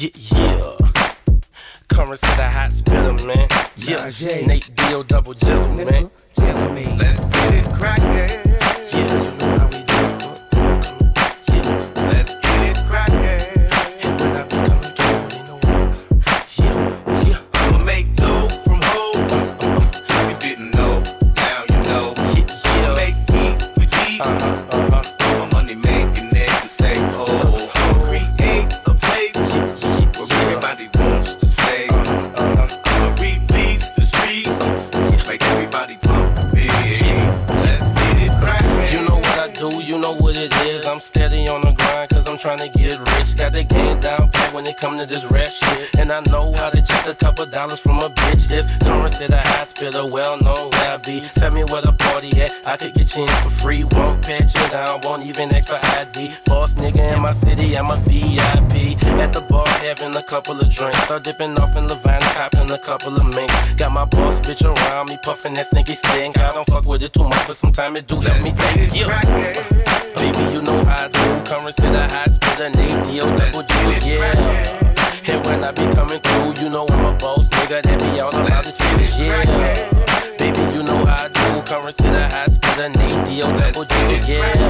Yeah. Currency the hot spitter, man. Yeah. Nate Dio double jizzle, man. Telling me, let's get it crackin'. Yeah, you know how we do. Yeah. Let's get it crackin'. And when I be coming through, you know what? Yeah, yeah. I'ma make dough from hoe. You didn't know, now you know. I'ma make heat with G's. My money making niggas say, oh. Create a place where everybody wants to stay. I'ma release the streets, make everybody pump big. Let's get it crackin'. You know what I do, you know what it is. I'm steady on the grind, cause I'm trying to get rich. Got the game down pat when it come to this rap shit. And I know how to check a couple dollars from a bitch. This currency the hospital, well known where I be. Tell me where the party at, I could get you in for free. Won't pat you down, won't even ask for ID. Boss nigga in my city, I'm a VIP. At the bar having a couple of drinks, start dipping off in Levine, copping a couple of minks. Got my boss bitch around me, puffing that stinky stink. I don't fuck with it too much, but sometimes it do help me think. Yeah. Baby, you know how I do. Currency the hospital, Nate Dio double jizzle, yeah. And when I be coming through, you know I'm a boss nigga, that be all about this finish, yeah. Baby, you know how I do. Currency the hospital, Nate Dio double jizzle,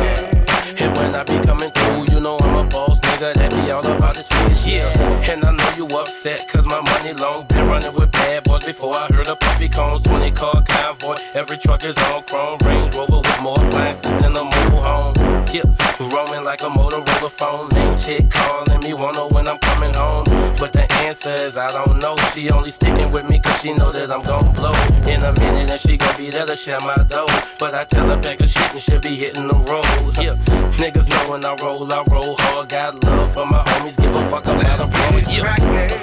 yeah. And when I be coming through, you know I'm a boss nigga, that be all about this finish, yeah. And I know you upset, cause my money long. Been running with bad boys before I heard of puffy cones. 20 car convoy, every truck is on chrome. Range Rover with more appliances than a mobile home. Yeah, roaming like a Motorola phone. Main chick calling me, wanna know when I'm coming home. But the answer is I don't know. She only sticking with me cause she know that I'm gon' blow in a minute, and she gon' be there to share my dough. But I tell her back of shit and she'll be hitting the road. Yeah, niggas know when I roll hard. Got love for my homies, give a fuck about a bro. Yeah,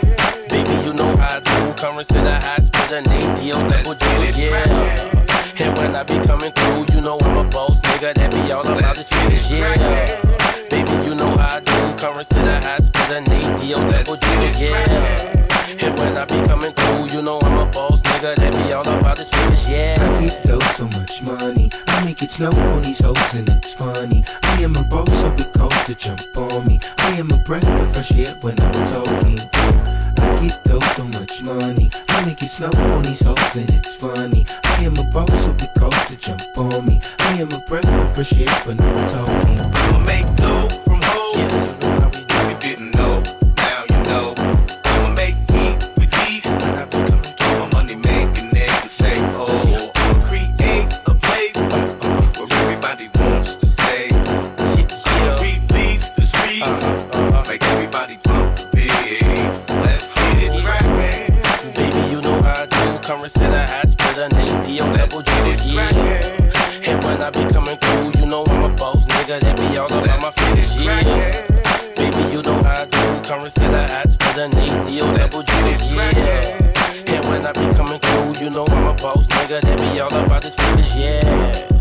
baby, you know how I do. Currency the hospital, Nate Dio double jizzle, yeah. And when I be coming through, you know I'm a boss nigga, that be all about this finish, yeah. Baby, you know how I do. Currency the hospital, Nate Dio double jizzle, yeah. And when I be coming through, you know I'm a boss nigga, that be all about this finish, yeah. I get though so much money, I make it snow on these hoes and it's funny. I am a boss, so it goes to jump on me. I am a breath of fresh air when I'm talking. I get though so much money, I make it snow on these hoes and it's funny. I am a boss, so it goes to jump on me. I am a breath of fresh air when I'm talking. I'ma make dough from hoes. Yeah, you know how we do. You didn't know, now you know. I'ma make heat with G's. When I be coming through, My money making niggas say, oh. I'ma create a place where everybody wants to stay. I'ma release the streets, make everybody pump big. Let's get it crackin'. baby, you know how I do. Currency the hospital, Nate Dio double jizzle, yeah. And when I be coming through, you know I'm a boss nigga, that be all about my finish, yeah. Baby, you know how I do. Currency the hospital, Nate Dio double jizzle, yeah. And when I be coming through, you know I'm a boss nigga, that be all about this finish, yeah.